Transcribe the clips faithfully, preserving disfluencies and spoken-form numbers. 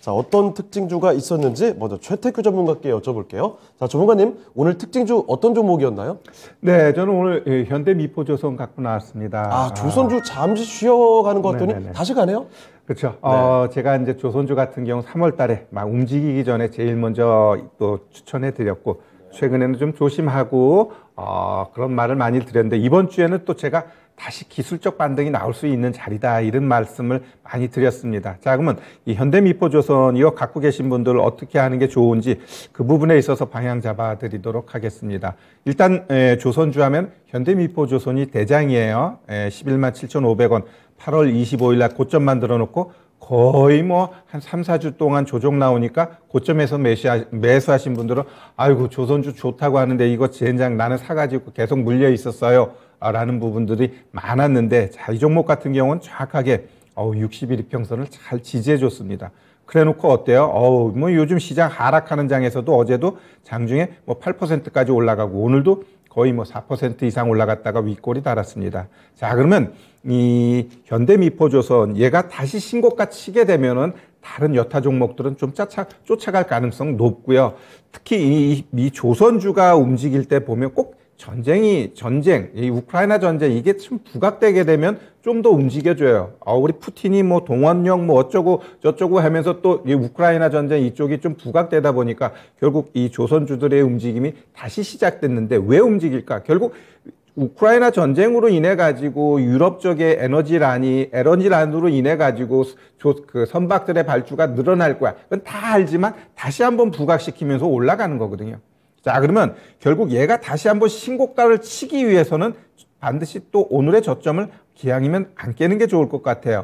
자, 어떤 특징주가 있었는지 먼저 최태규 전문가께 여쭤볼게요. 자, 전문가님, 오늘 특징주 어떤 종목이었나요? 네, 저는 오늘 현대미포조선 갖고 나왔습니다. 아, 조선주 잠시 쉬어가는 것 같더니 네네네. 다시 가네요? 그렇죠. 네. 어, 제가 이제 조선주 같은 경우 삼월 달에 막 움직이기 전에 제일 먼저 또 추천해 드렸고, 최근에는 좀 조심하고, 어, 그런 말을 많이 드렸는데, 이번 주에는 또 제가 다시 기술적 반등이 나올 수 있는 자리다, 이런 말씀을 많이 드렸습니다. 자, 그러면 이 현대미포조선 이거 갖고 계신 분들 어떻게 하는 게 좋은지 그 부분에 있어서 방향 잡아 드리도록 하겠습니다. 일단 에, 조선주 하면 현대미포조선이 대장이에요. 에, 십일만 칠천오백 원, 팔월 이십오일 날 고점 만들어 놓고 거의 뭐 한 삼, 사 주 동안 조정 나오니까 고점에서 매수하, 매수하신 분들은 아이고 조선주 좋다고 하는데 이거 젠장 나는 사가지고 계속 물려 있었어요 라는 부분들이 많았는데, 자, 이 종목 같은 경우는 정확하게 어우, 육십 일 이평선을 잘 지지해 줬습니다. 그래 놓고 어때요? 어우, 뭐 요즘 시장 하락하는 장에서도 어제도 장중에 뭐 팔 퍼센트까지 올라가고 오늘도 거의 뭐 사 퍼센트 이상 올라갔다가 윗골이 달았습니다. 자, 그러면 이 현대미포조선 얘가 다시 신고가 치게 되면은 다른 여타 종목들은 좀 쫓아, 쫓아갈 가능성 높고요. 특히 이, 이 조선주가 움직일 때 보면 꼭 전쟁이, 전쟁, 이 우크라이나 전쟁, 이게 좀 부각되게 되면 좀 더 움직여줘요. 아, 우리 푸틴이 뭐 동원령 뭐 어쩌고 저쩌고 하면서 또 이 우크라이나 전쟁 이쪽이 좀 부각되다 보니까 결국 이 조선주들의 움직임이 다시 시작됐는데 왜 움직일까? 결국 우크라이나 전쟁으로 인해 가지고 유럽 쪽의 에너지란이 에너지란으로 인해 가지고 그 선박들의 발주가 늘어날 거야. 그건 다 알지만 다시 한번 부각시키면서 올라가는 거거든요. 자, 그러면 결국 얘가 다시 한번 신고가를 치기 위해서는 반드시 또 오늘의 저점을 기왕이면 안 깨는 게 좋을 것 같아요.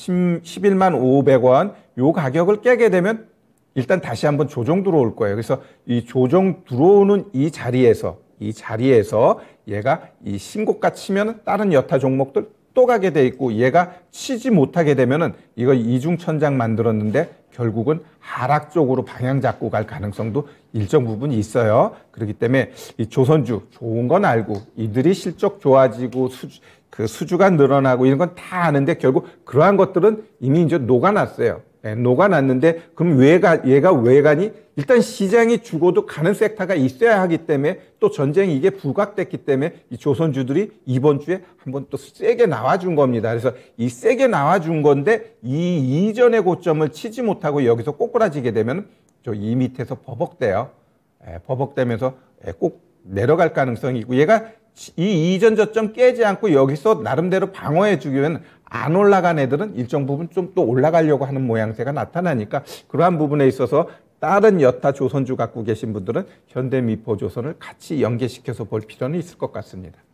십일만 오백 원 요 가격을 깨게 되면 일단 다시 한번 조정 들어올 거예요. 그래서 이 조정 들어오는 이 자리에서 이 자리에서 얘가 이 신고가 치면 다른 여타 종목들 또 가게 돼 있고, 얘가 치지 못하게 되면은 이거 이중천장 만들었는데 결국은 하락 쪽으로 방향 잡고 갈 가능성도 일정 부분 있어요. 그렇기 때문에 이 조선주 좋은 건 알고 이들이 실적 좋아지고 수주, 그 수주가 늘어나고 이런 건 다 아는데 결국 그러한 것들은 이미 이제 녹아났어요. 네, 녹아났는데 그럼 왜 가, 얘가 왜 가니? 일단 시장이 죽어도 가는 섹터가 있어야 하기 때문에 또 전쟁이 이게 부각됐기 때문에 이 조선주들이 이번 주에 한번 또 세게 나와준 겁니다. 그래서 이 세게 나와준 건데 이 이전의 고점을 치지 못하고 여기서 꼬꾸라지게 되면 저 이 밑에서 버벅대요. 예, 버벅대면서 예, 꼭 내려갈 가능성이 있고, 얘가 이 이전 저점 깨지 않고 여기서 나름대로 방어해 주기에는 안 올라간 애들은 일정 부분 좀 또 올라가려고 하는 모양새가 나타나니까 그러한 부분에 있어서 다른 여타 조선주 갖고 계신 분들은 현대미포조선을 같이 연계시켜서 볼 필요는 있을 것 같습니다.